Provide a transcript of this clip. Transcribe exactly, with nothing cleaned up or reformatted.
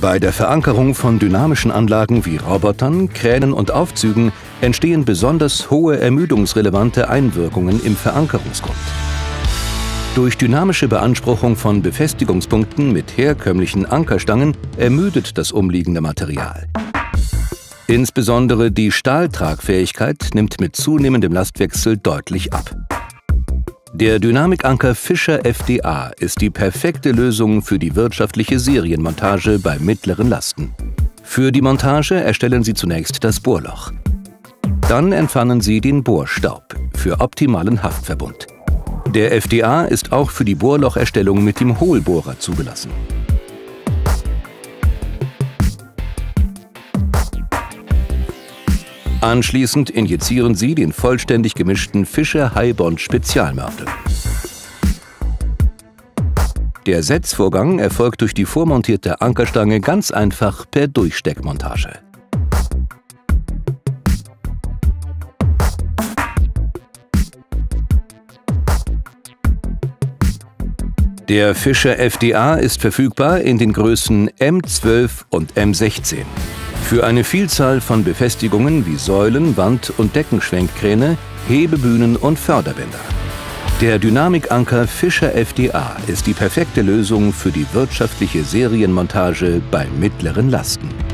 Bei der Verankerung von dynamischen Anlagen wie Robotern, Kränen und Aufzügen entstehen besonders hohe ermüdungsrelevante Einwirkungen im Verankerungsgrund. Durch dynamische Beanspruchung von Befestigungspunkten mit herkömmlichen Ankerstangen ermüdet das umliegende Material. Insbesondere die Stahltragfähigkeit nimmt mit zunehmendem Lastwechsel deutlich ab. Der Dynamikanker Fischer F D A ist die perfekte Lösung für die wirtschaftliche Serienmontage bei mittleren Lasten. Für die Montage erstellen Sie zunächst das Bohrloch. Dann entfernen Sie den Bohrstaub für optimalen Haftverbund. Der F D A ist auch für die Bohrlocherstellung mit dem Hohlbohrer zugelassen. Anschließend injizieren Sie den vollständig gemischten Fischer Hi-Bond Spezialmörtel. Der Setzvorgang erfolgt durch die vormontierte Ankerstange ganz einfach per Durchsteckmontage. Der Fischer F D A ist verfügbar in den Größen M zwölf und M sechzehn. Für eine Vielzahl von Befestigungen wie Säulen-, Wand- und Deckenschwenkkräne, Hebebühnen und Förderbänder. Der Dynamikanker Fischer F D A ist die perfekte Lösung für die wirtschaftliche Serienmontage bei mittleren Lasten.